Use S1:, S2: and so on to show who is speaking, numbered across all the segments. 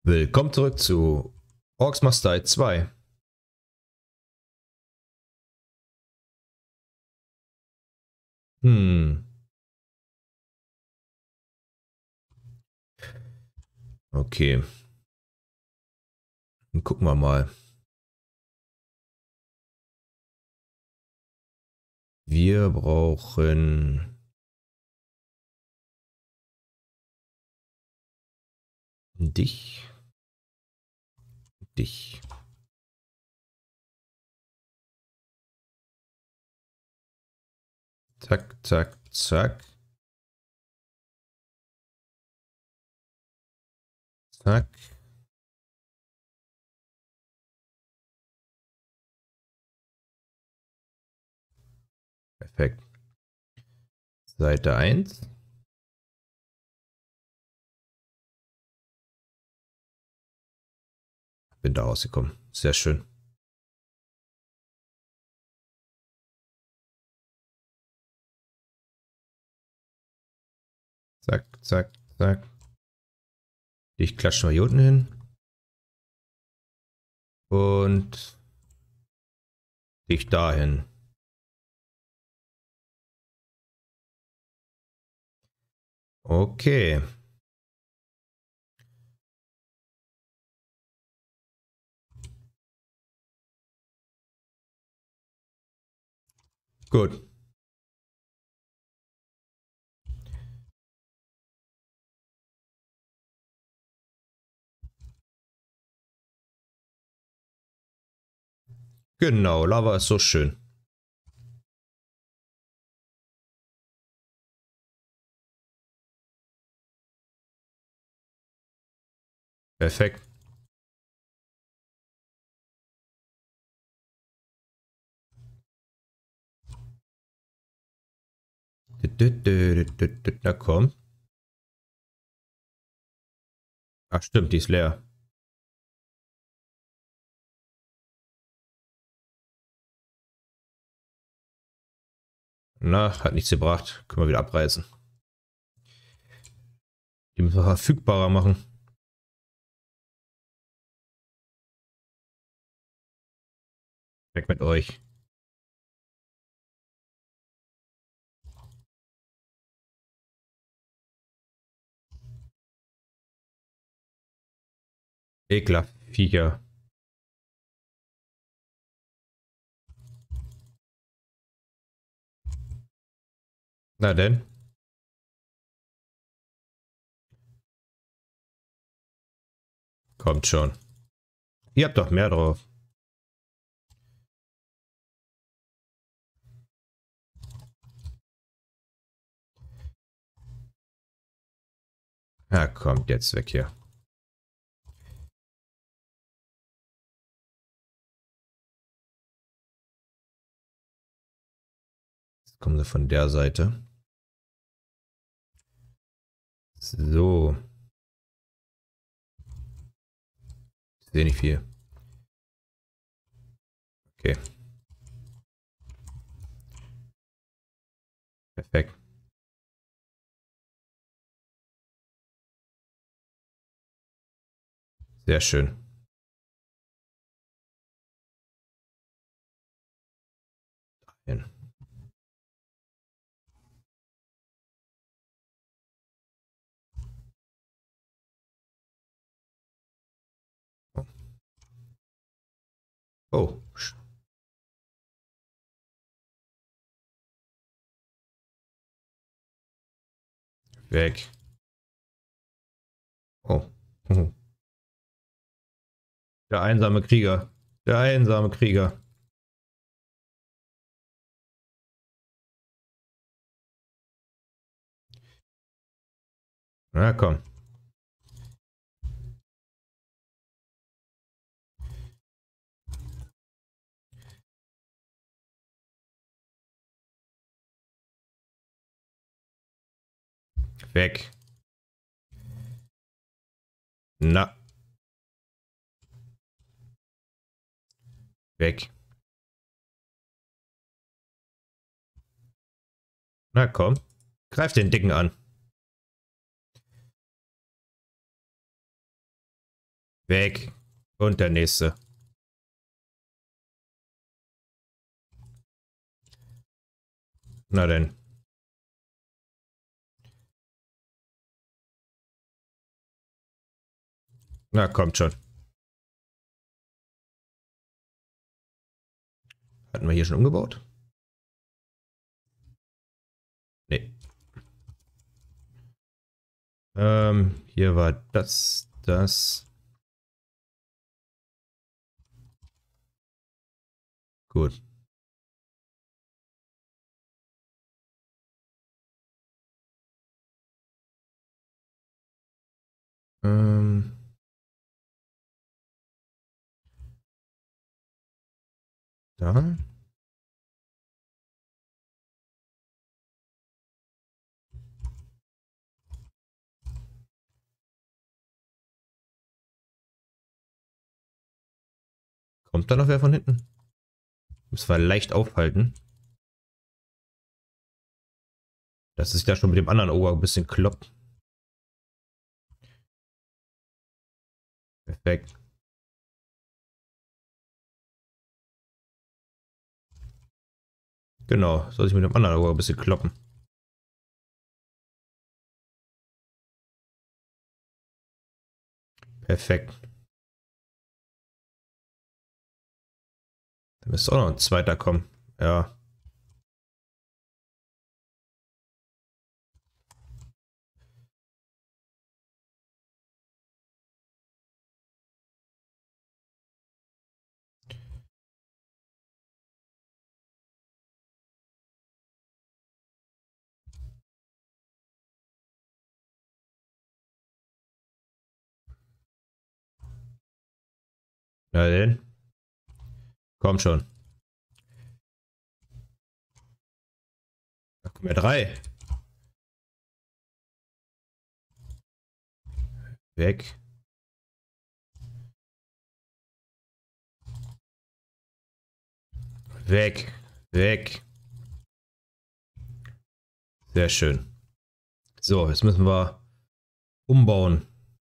S1: Willkommen zurück zu Orcs Must Die 2. Okay. Dann gucken wir mal. Wir brauchen dich. Dich. Zack, zack, zack. Zack. Perfekt. Seite 1. Bin da rausgekommen. Sehr schön. Zack, zack, zack. Ich klatsche mal hier unten hin. Und dich dahin. Okay. Gut. Genau, Lava ist so schön. Perfekt. Na komm. Ach stimmt, die ist leer. Na, hat nichts gebracht. Können wir wieder abreißen. Die müssen wir verfügbarer machen. Weg mit euch. Ekelhaft, Viecher. Na denn? Kommt schon. Ihr habt doch mehr drauf. Ja, kommt jetzt weg hier. Jetzt kommen sie von der Seite. So. Ich sehe nicht viel. Okay. Perfekt. Sehr schön. Dahin. Oh. Weg. Oh. Der einsame Krieger. Der einsame Krieger. Na komm. Weg. Na. Weg. Na komm. Greif den Dicken an. Weg. Und der nächste. Na denn. Na, kommt schon. Hatten wir hier schon umgebaut? Nee. Hier war das. Gut. Ähm, da. Kommt da noch wer von hinten? Müssen wir leicht aufhalten. Dass es sich da schon mit dem anderen Oger ein bisschen kloppt. Perfekt. Genau, soll sich mit dem anderen Oger ein bisschen kloppen. Perfekt. Da müsste auch noch ein zweiter kommen. Ja. Na denn. Komm schon. Da kommen ja drei. Weg. Weg. Weg. Sehr schön. So, jetzt müssen wir umbauen.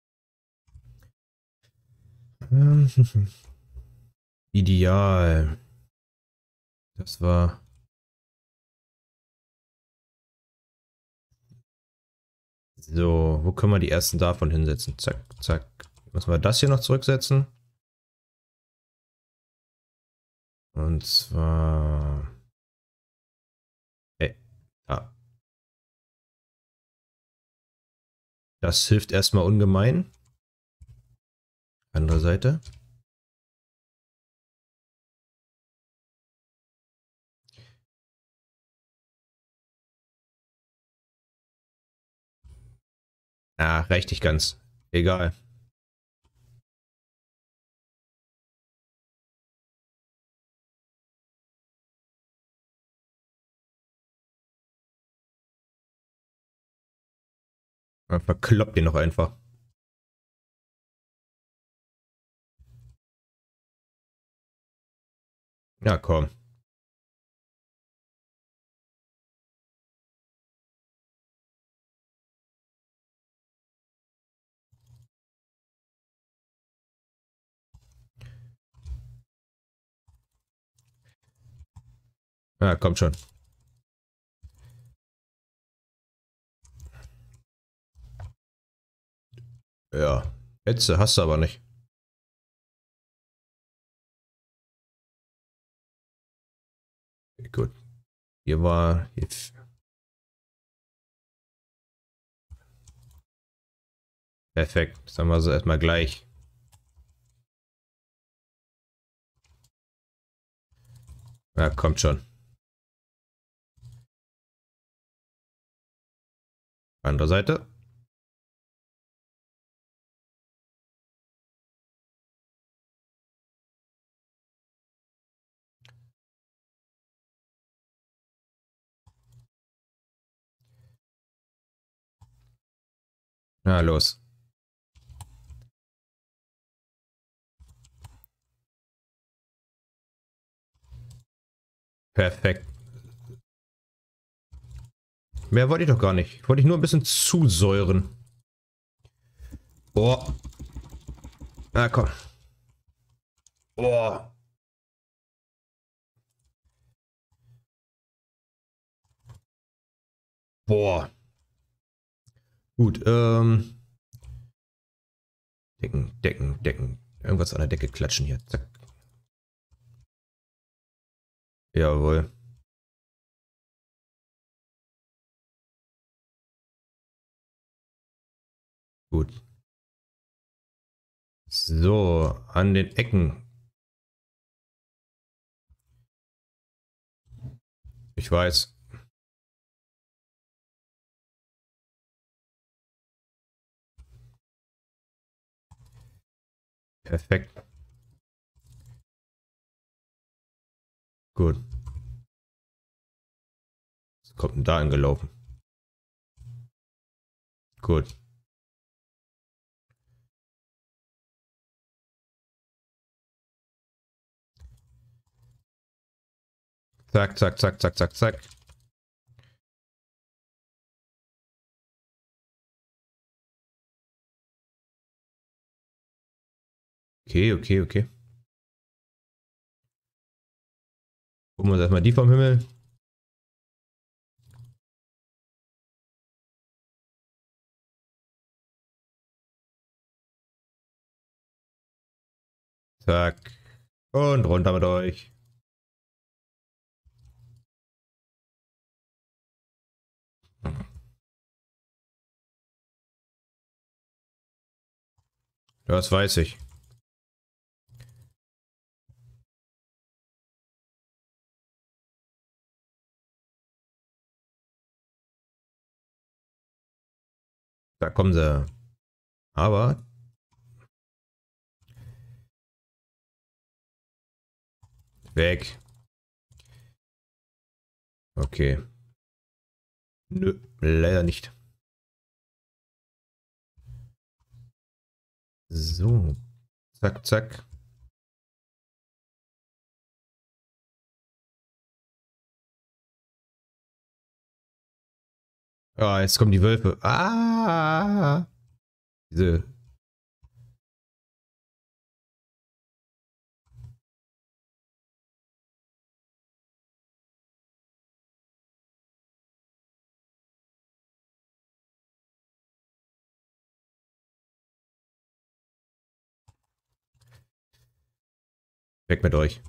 S1: Ideal. Das war... So, wo können wir die ersten davon hinsetzen? Zack, zack. Müssen wir das hier noch zurücksetzen? Und zwar... Ja. Das hilft erstmal ungemein. Andere Seite. Ah, reicht nicht ganz. Egal. Man verkloppt den noch einfach. Ja, komm. Ja, kommt schon. Ja. Jetzt hast du aber nicht. Gut. Hier war... Jetzt. Perfekt. Das haben wir so erstmal gleich. Ja, kommt schon. Andere Seite. Na los. Perfekt. Mehr wollte ich doch gar nicht. Ich wollte dich nur ein bisschen zusäuren. Boah. Na komm. Boah. Boah. Gut, Decken, Decken, Decken. Irgendwas an der Decke klatschen hier. Zack. Jawohl. Gut. So, an den Ecken. Ich weiß. Perfekt. Gut. Was kommt denn da angelaufen? Gut. Zack, zack, zack, zack, zack, zack. Okay, okay, okay. Gucken wir uns erstmal die vom Himmel. Zack. Und runter mit euch. Das weiß ich. Da kommen sie. Aber. Weg. Okay. Nö, leider nicht. So. Zack, zack. Ah, jetzt kommen die Wölfe. Ah. Diese. Weg mit euch.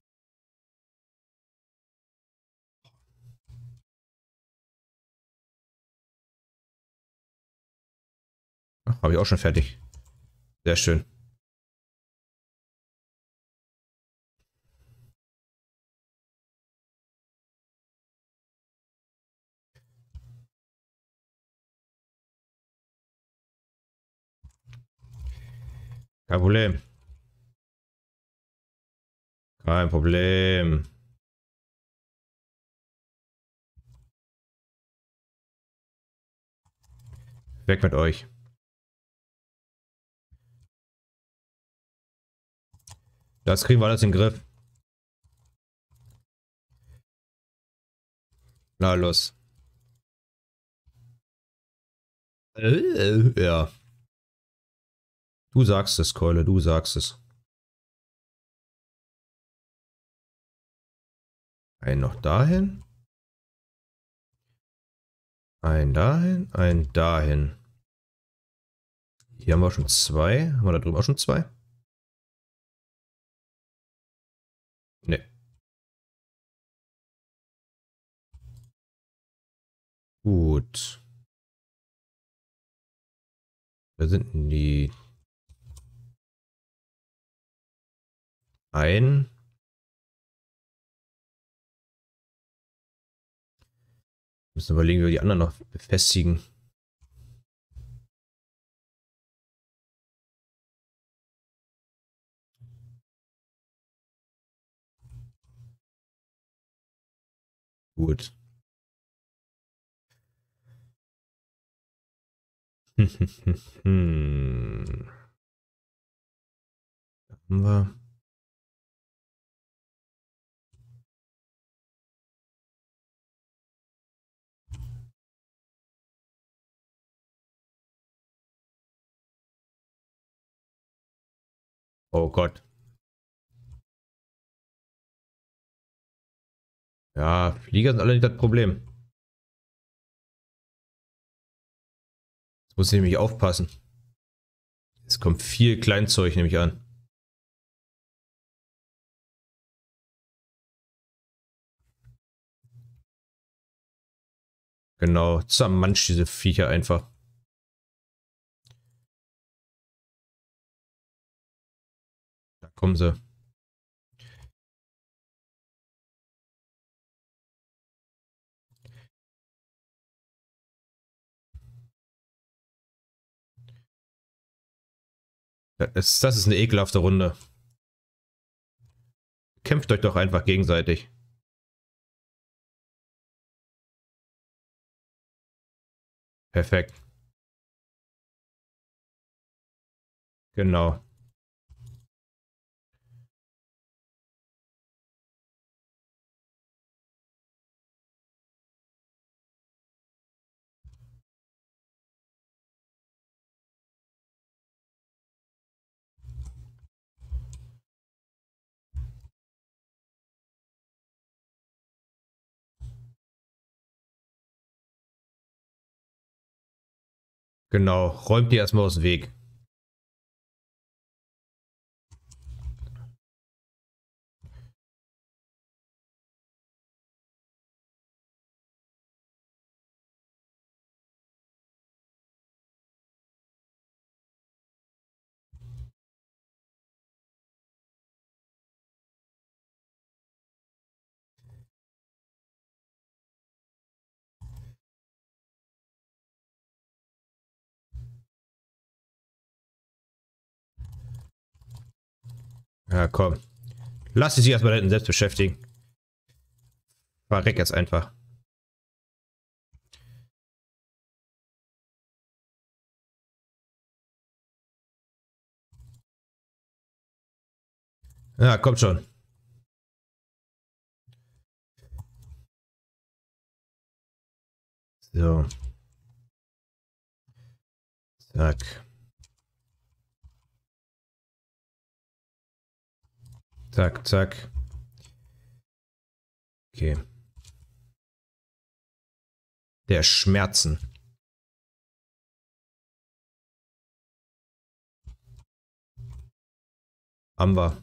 S1: Habe ich auch schon fertig. Sehr schön. Kein Problem. Kein Problem. Weg mit euch. Das kriegen wir alles in den Griff. Na los. Ja. Du sagst es, Keule, du sagst es. Ein noch dahin. Ein dahin. Ein dahin. Hier haben wir schon zwei. Haben wir da drüben auch schon zwei? Ne. Gut. Da sind die. Ein. Müssen überlegen, wie wir die anderen noch befestigen. Gut. Hm. Haben wir. Oh Gott. Ja, Flieger sind alle nicht das Problem. Jetzt muss ich nämlich aufpassen. Es kommt viel Kleinzeug, nehme ich an. Genau, zermanscht diese Viecher einfach. Da kommen sie. Das ist eine ekelhafte Runde. Kämpft euch doch einfach gegenseitig. Perfekt. Genau. Genau. Räumt die erstmal aus dem Weg. Ja, komm. Lass sie sich erstmal da hinten selbst beschäftigen. Verreck jetzt einfach. Ja, kommt schon. So. Zack. Zack, zack. Okay. Der Schmerzen. Haben wir.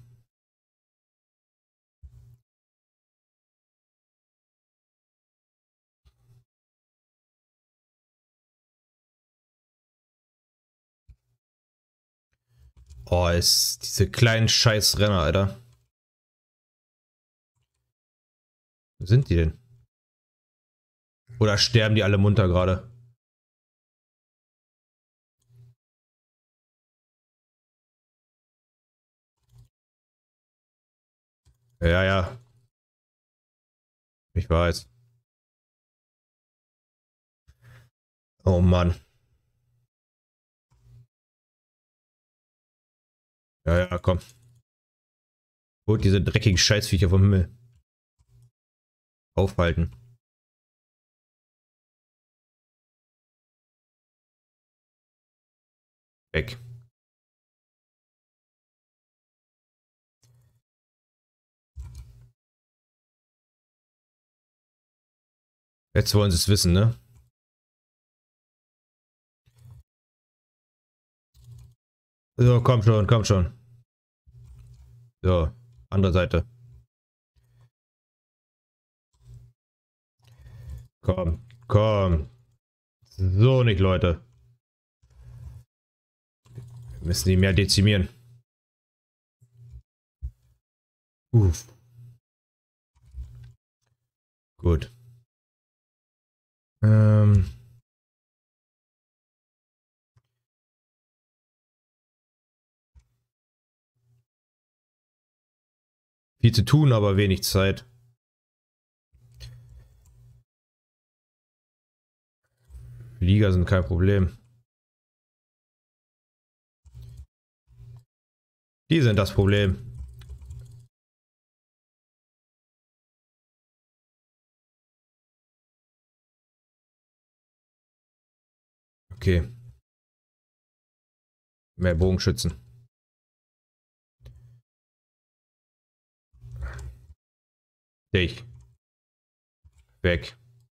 S1: Oh, ist diese kleinen Scheißrenner, Alter. Wo sind die denn? Oder sterben die alle munter gerade? Ja, ja. Ich weiß. Oh Mann. Ja, ja, komm. Holt diese dreckigen Scheißviecher vom Himmel. Aufhalten. Weg. Jetzt wollen sie es wissen, ne? So, komm schon, komm schon. So, andere Seite. Komm, komm. So nicht, Leute. Wir müssen die mehr dezimieren. Uff. Gut. Ähm. Viel zu tun, aber wenig Zeit. Liga sind kein Problem. Die sind das Problem. Okay. Mehr Bogenschützen. Dich. Weg.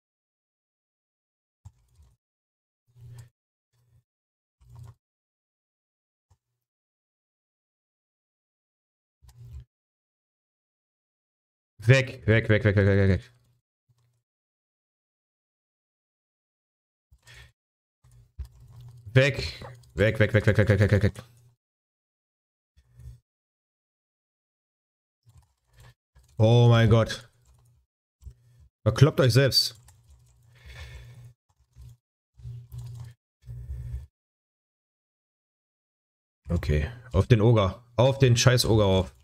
S1: Weg, weg, weg, weg, weg, weg, weg. Weg. Weg, weg, weg, weg, weg, weg, weg, weg, weg. Oh mein Gott. Verkloppt euch selbst. Okay. Auf den Oger. Auf den scheiß Oger auf.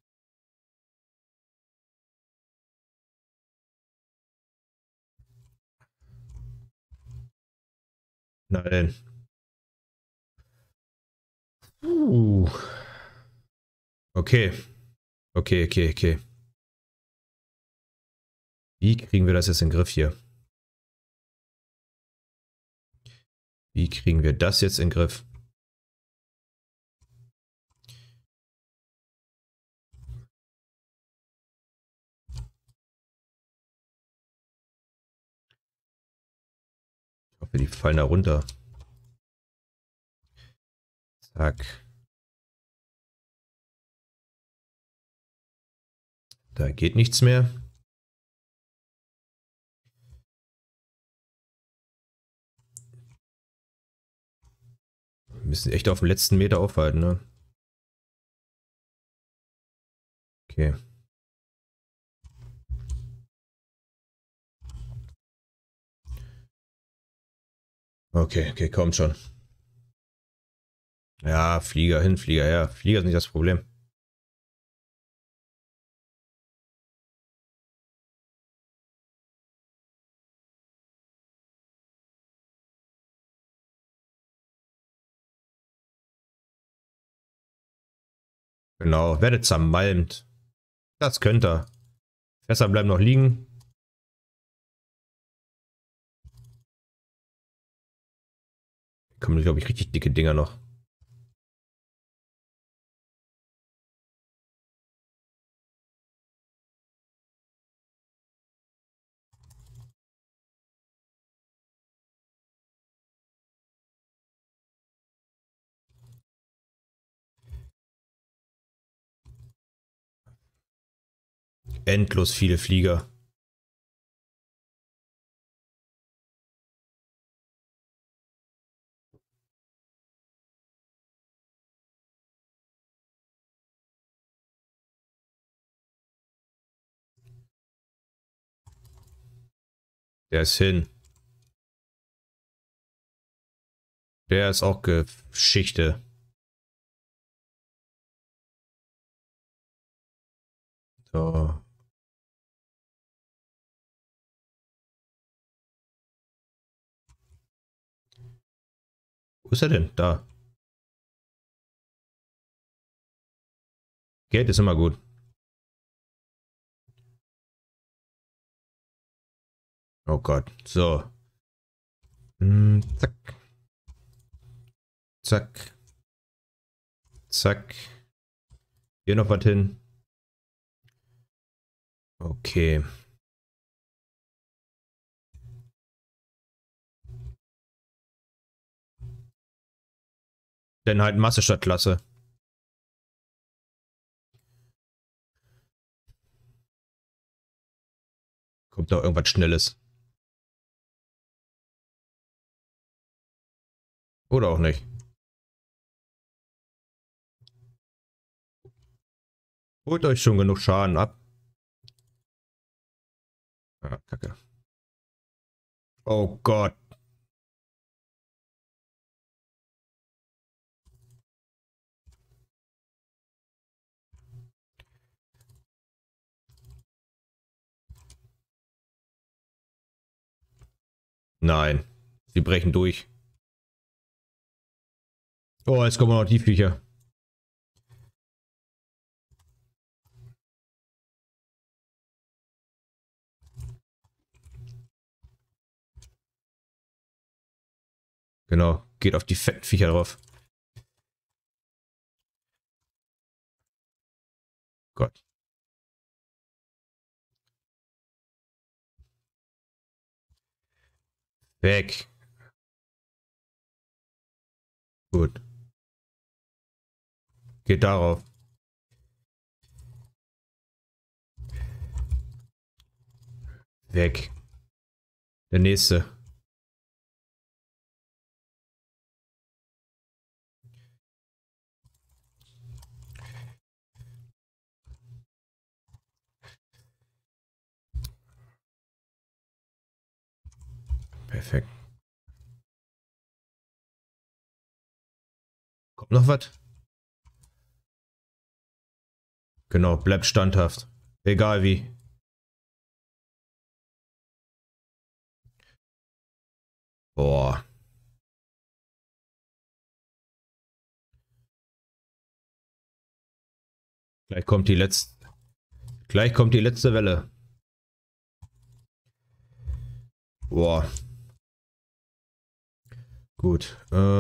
S1: Nein. Okay. Okay, okay, okay. Wie kriegen wir das jetzt in den Griff hier? Wie kriegen wir das jetzt in den Griff? Ich hoffe, die fallen da runter. Zack. Da geht nichts mehr. Wir müssen echt auf dem letzten Meter aufhalten, ne? Okay. Okay, okay, kommt schon. Ja, Flieger hin, Flieger her. Flieger ist nicht das Problem. Genau, werdet zermalmt. Das könnt ihr. Fässer bleiben noch liegen. Kommen, glaube ich, richtig dicke Dinger noch. Endlos viele Flieger. Der ist hin. Der ist auch Geschichte. So. Wo ist er denn? Da. Geld ist immer gut. Oh Gott. So. Zack. Zack. Zack. Hier noch was hin. Okay. Denn halt Masse statt Klasse. Kommt da irgendwas Schnelles. Oder auch nicht. Holt euch schon genug Schaden ab. Ah, Kacke. Oh Gott. Nein. Sie brechen durch. Oh, jetzt kommen noch die Viecher. Genau. Geht auf die fetten Viecher drauf. Gott. Weg. Gut. Geht darauf. Weg. Der nächste. Perfekt. Kommt noch was? Genau, bleibt standhaft. Egal wie. Boah. Gleich kommt die letzte. Gleich kommt die letzte Welle. Boah. Gut.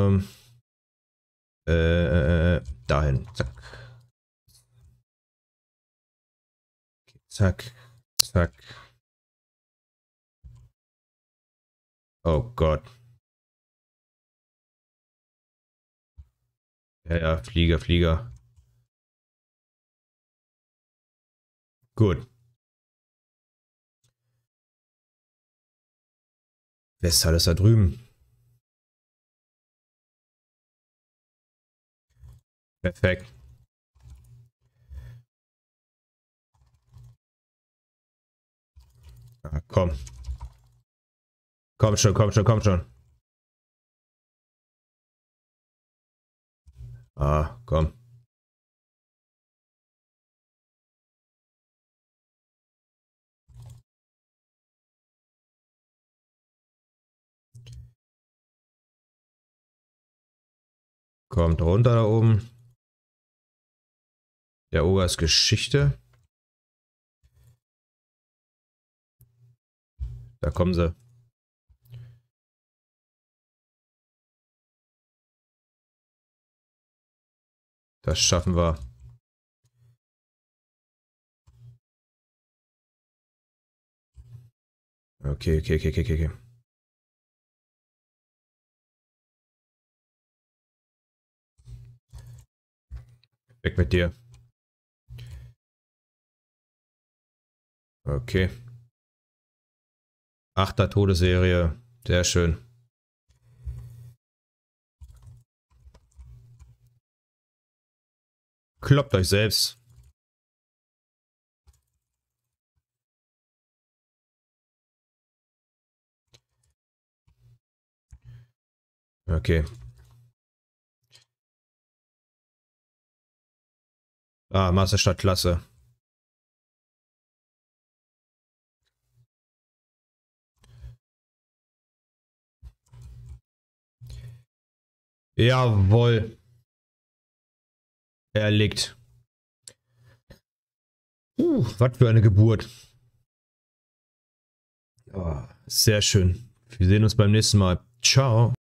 S1: Dahin. Zack. Zack. Zack. Oh Gott. Ja, ja, Flieger, Flieger. Gut. Wer ist alles da drüben? Perfekt. Ah, komm. Komm schon, komm schon, komm schon. Ah, komm. Kommt runter da oben. Der Oger ist Geschichte. Da kommen sie. Das schaffen wir. Okay, okay, okay, okay, okay. Weg mit dir. Okay. 8er Todesserie. Sehr schön. Kloppt euch selbst. Okay. Ah, Meisterstadt, klasse. Jawohl. Er liegt. Was für eine Geburt. Oh, sehr schön. Wir sehen uns beim nächsten Mal. Ciao.